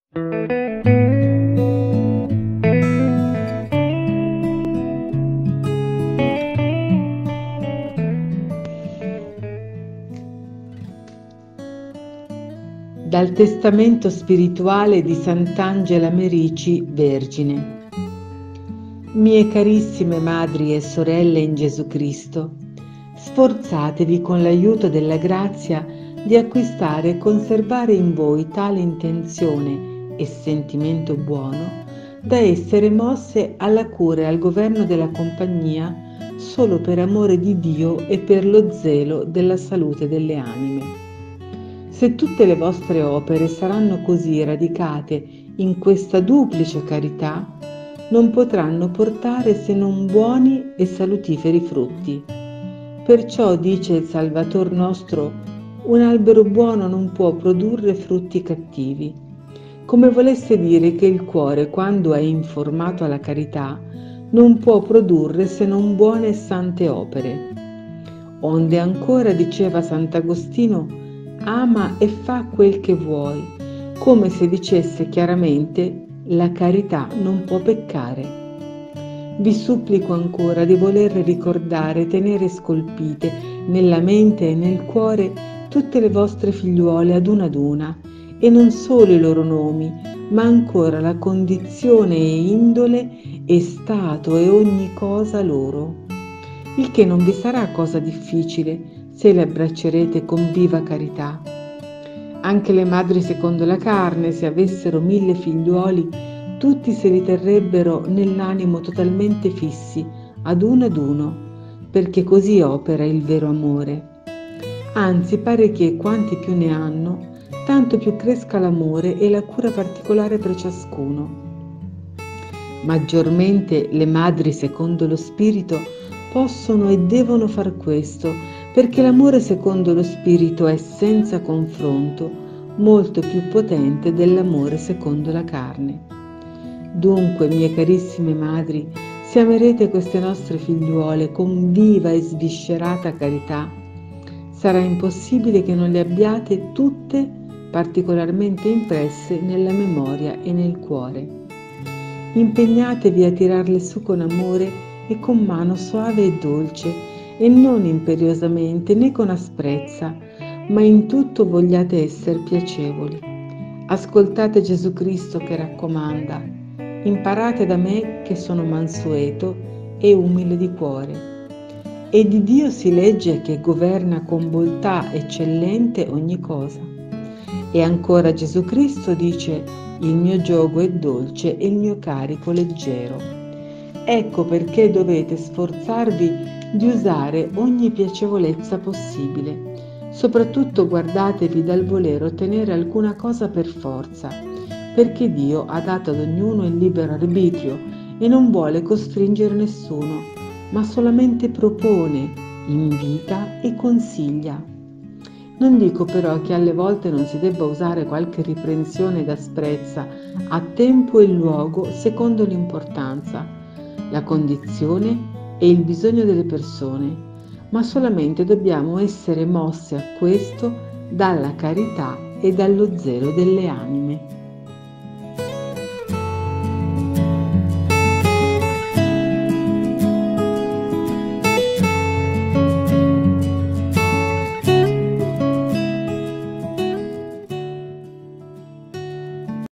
Dal testamento spirituale di Sant'Angela Merici, Vergine. Mie carissime madri e sorelle in Gesù Cristo, sforzatevi con l'aiuto della grazia di acquistare e conservare in voi tale intenzione e sentimento buono da essere mosse alla cura e al governo della compagnia solo per amore di Dio e per lo zelo della salute delle anime. Se tutte le vostre opere saranno così radicate in questa duplice carità, non potranno portare se non buoni e salutiferi frutti. Perciò dice il Salvator nostro: un albero buono non può produrre frutti cattivi, come volesse dire che il cuore, quando è informato alla carità, non può produrre se non buone e sante opere. Onde ancora diceva Sant'Agostino: ama e fa quel che vuoi, come se dicesse chiaramente: la carità non può peccare. Vi supplico ancora di voler ricordare e tenere scolpite nella mente e nel cuore tutte le vostre figliuole ad una, e non solo i loro nomi, ma ancora la condizione e indole e stato e ogni cosa loro, il che non vi sarà cosa difficile se le abbraccerete con viva carità. Anche le madri secondo la carne, se avessero 1000 figliuoli, tutti se li terrebbero nell'animo totalmente fissi, ad uno, perché così opera il vero amore. Anzi, pare che quanti più ne hanno, tanto più cresca l'amore e la cura particolare per ciascuno. Maggiormente le madri secondo lo spirito possono e devono far questo, perché l'amore secondo lo spirito è senza confronto molto più potente dell'amore secondo la carne. Dunque, mie carissime madri, se amerete queste nostre figliuole con viva e sviscerata carità, sarà impossibile che non le abbiate tutte particolarmente impresse nella memoria e nel cuore. Impegnatevi a tirarle su con amore e con mano soave e dolce, e non imperiosamente né con asprezza, ma in tutto vogliate essere piacevoli. Ascoltate Gesù Cristo che raccomanda: imparate da me che sono mansueto e umile di cuore. E di Dio si legge che governa con bontà eccellente ogni cosa. E ancora Gesù Cristo dice: il mio giogo è dolce e il mio carico leggero. Ecco perché dovete sforzarvi di usare ogni piacevolezza possibile. Soprattutto guardatevi dal voler ottenere alcuna cosa per forza, perché Dio ha dato ad ognuno il libero arbitrio e non vuole costringere nessuno, ma solamente propone, invita e consiglia. Non dico però che alle volte non si debba usare qualche riprensione ed asprezza a tempo e luogo secondo l'importanza, la condizione e il bisogno delle persone, ma solamente dobbiamo essere mosse a questo dalla carità e dallo zelo delle anime.